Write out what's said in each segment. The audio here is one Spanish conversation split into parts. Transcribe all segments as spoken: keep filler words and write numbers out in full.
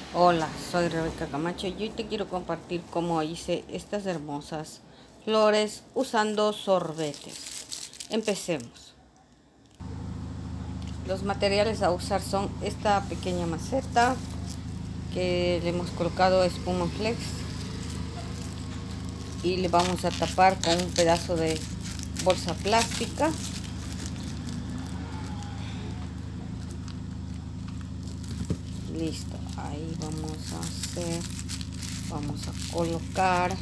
Hola, soy Rebeca Camacho y hoy te quiero compartir cómo hice estas hermosas flores usando sorbetes. Empecemos. Los materiales a usar son esta pequeña maceta que le hemos colocado espuma flex y le vamos a tapar con un pedazo de bolsa plástica. Listo, ahí vamos a hacer, vamos a colocar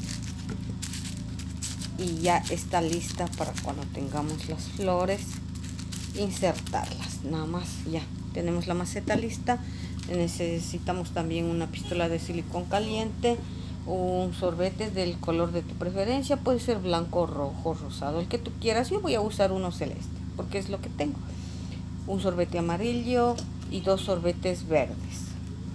y ya está lista para cuando tengamos las flores insertarlas. Nada más, ya tenemos la maceta lista. Necesitamos también una pistola de silicón caliente, un sorbete del color de tu preferencia, puede ser blanco, rojo, rosado, el que tú quieras. Yo voy a usar uno celeste porque es lo que tengo, un sorbete amarillo y dos sorbetes verdes.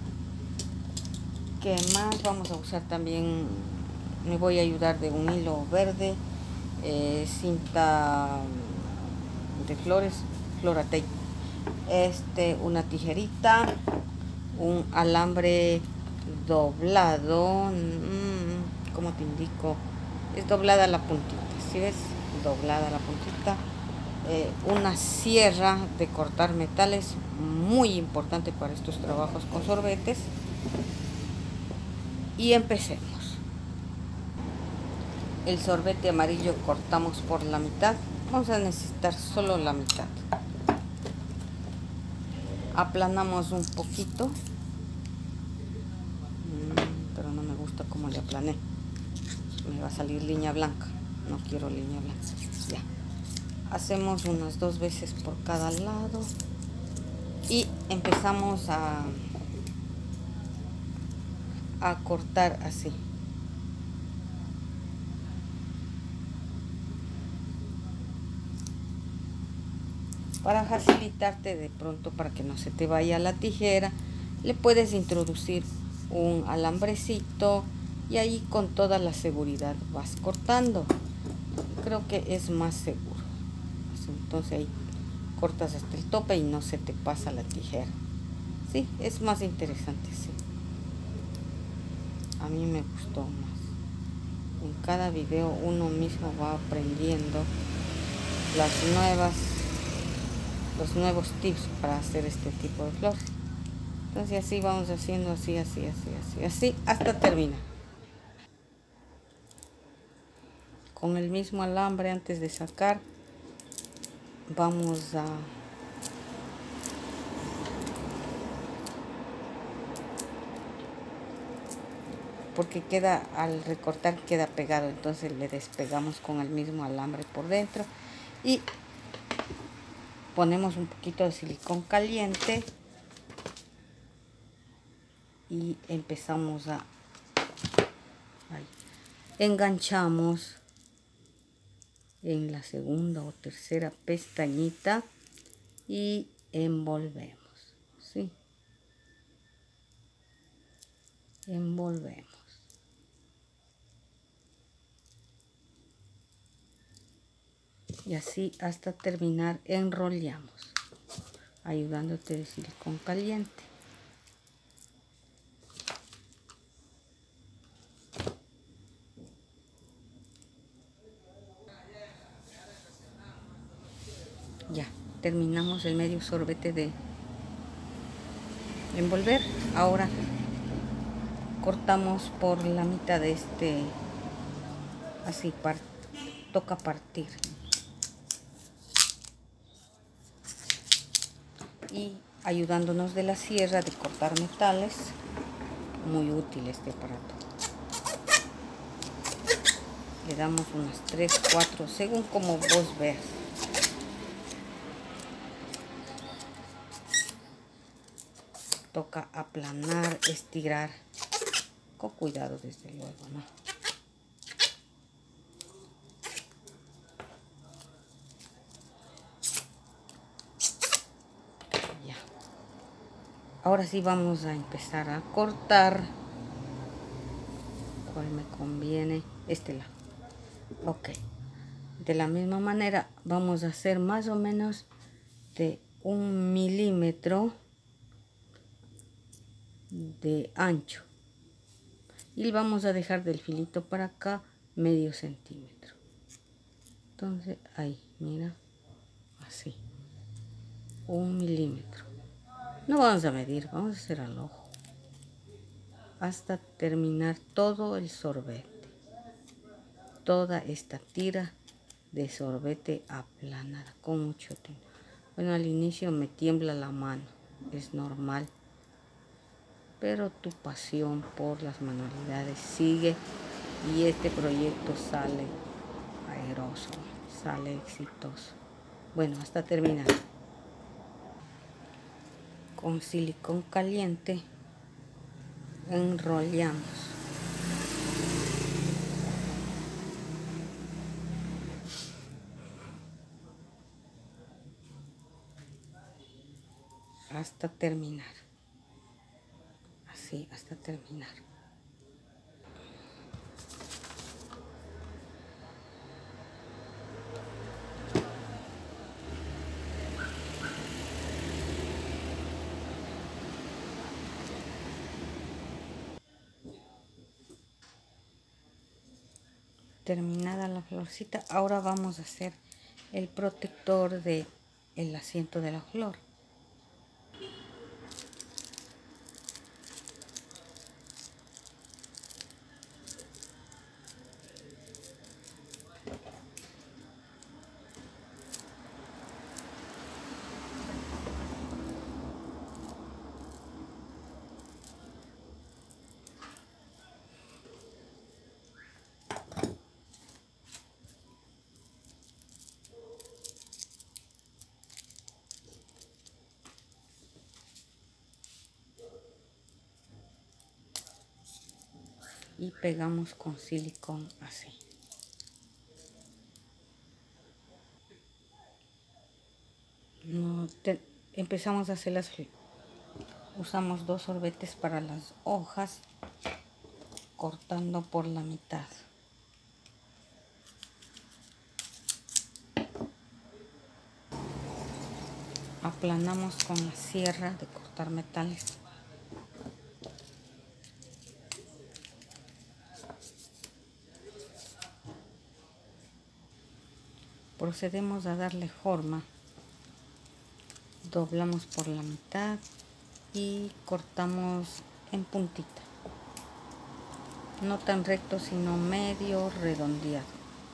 ¿Qué más? Vamos a usar también, me voy a ayudar de un hilo verde, eh, cinta de flores, Floratape, este, una tijerita, un alambre doblado, mmm, ¿cómo te indico? Es doblada la puntita, ¿sí ves? Doblada la puntita. Eh, una sierra de cortar metales, muy importante para estos trabajos con sorbetes. Y empecemos. El sorbete amarillo cortamos por la mitad. Vamos a necesitar solo la mitad. Aplanamos un poquito, pero no me gusta cómo le aplané. Me va a salir línea blanca. No quiero línea blanca. Ya. Hacemos unas dos veces por cada lado y empezamos a a cortar así. Para facilitarte de pronto, para que no se te vaya la tijera, le puedes introducir un alambrecito y ahí con toda la seguridad vas cortando. Creo que es más seguro. Entonces ahí cortas hasta el tope y no se te pasa la tijera. Sí, es más interesante, sí. A mí me gustó más. En cada video uno mismo va aprendiendo las nuevas los nuevos tips para hacer este tipo de flores. Entonces así vamos haciendo, así, así, así, así, así, hasta terminar. Con el mismo alambre, antes de sacar, vamos a porque queda, al recortar queda pegado, entonces le despegamos con el mismo alambre por dentro y ponemos un poquito de silicón caliente y empezamos a ahí, enganchamos en la segunda o tercera pestañita y envolvemos, ¿sí? Envolvemos. Y así hasta terminar enrollamos, ayudándote de silicón caliente. Ya, terminamos el medio sorbete de envolver. Ahora cortamos por la mitad de este, así, part, toca partir. Y ayudándonos de la sierra de cortar metales, muy útil este aparato. Le damos unas tres, cuatro, según como vos veas. Toca aplanar, estirar, con cuidado desde luego, ¿no? Ya. Ahora sí vamos a empezar a cortar. ¿Cuál me conviene? Este lado. Ok. De la misma manera vamos a hacer más o menos de un milímetro de ancho. Y vamos a dejar del filito para acá medio centímetro. Entonces ahí, mira, así, un milímetro. No vamos a medir, vamos a hacer al ojo hasta terminar todo el sorbete, toda esta tira de sorbete aplanada con mucho tiempo. Bueno, al inicio me tiembla la mano, es normal, pero tu pasión por las manualidades sigue y este proyecto sale airoso, sale exitoso. Bueno, hasta terminar. Con silicón caliente enrollamos. Hasta terminar. Así, hasta terminar. Terminada la florcita, ahora vamos a hacer el protector de el asiento de la flor. Y pegamos con silicón así. No, te, empezamos a hacer las... Usamos dos sorbetes para las hojas, cortando por la mitad. Aplanamos con la sierra de cortar metales. Procedemos a darle forma. Doblamos por la mitad y cortamos en puntita. No tan recto, sino medio redondeado.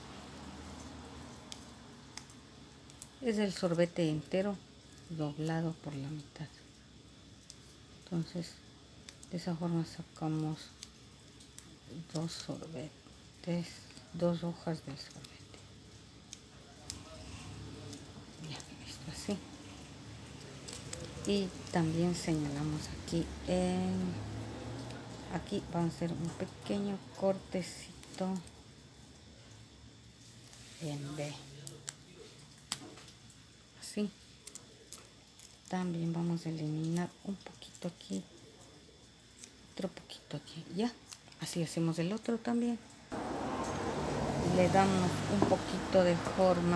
Es el sorbete entero doblado por la mitad. Entonces, de esa forma sacamos dos sorbetes, dos hojas del sorbete. Ya, esto así. Y también señalamos aquí en aquí vamos a hacer un pequeño cortecito en B, así. También vamos a eliminar un poquito aquí, otro poquito aquí, ya. Así hacemos el otro también. Le damos un poquito de forma,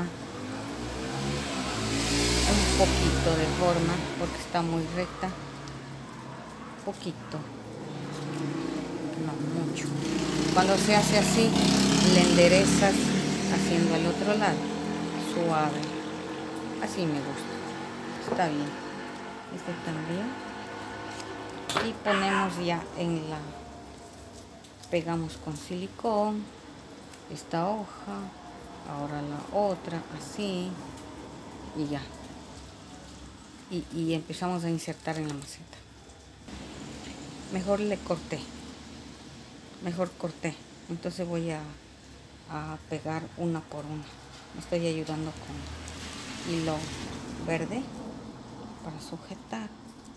un poquito de forma, porque está muy recta. Poquito, no mucho. Cuando se hace así, le enderezas haciendo al otro lado, suave. Así me gusta, está bien. Este también. Y ponemos ya en la, pegamos con silicón esta hoja, ahora la otra, así, y ya. Y, y empezamos a insertar en la maceta. Mejor le corté, mejor corté. Entonces voy a, a pegar una por una. Me estoy ayudando con hilo verde para sujetar.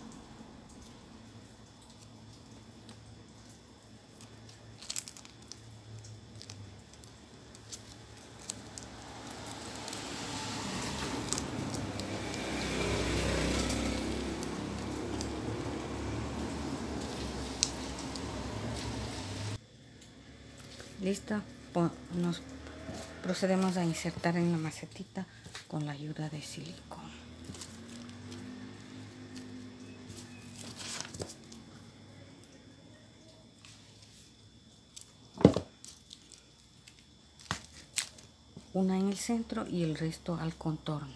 Lista, nos procedemos a insertar en la macetita con la ayuda de silicón. una en el centro y el resto al contorno.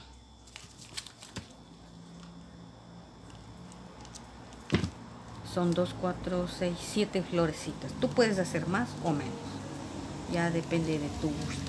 Son dos, cuatro, seis, siete florecitas. Tú puedes hacer más o menos, ya depende de tu gusto.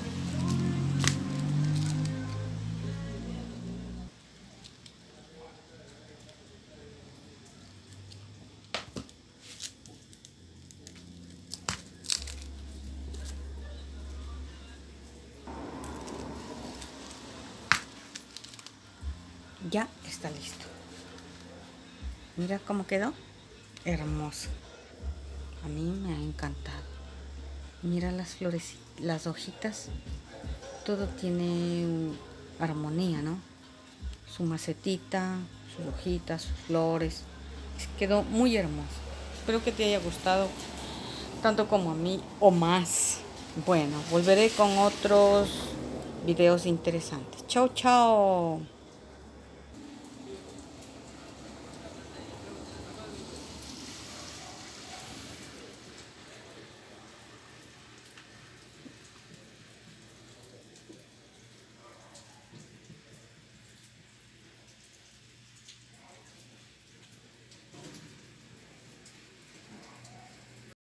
Ya está listo. Mira cómo quedó. Hermoso. A mí me ha encantado. Mira las flores, las hojitas. Todo tiene armonía, ¿no? Su macetita, sus hojitas, sus flores. Quedó muy hermoso. Espero que te haya gustado tanto como a mí o más. Bueno, volveré con otros videos interesantes. Chao, chao.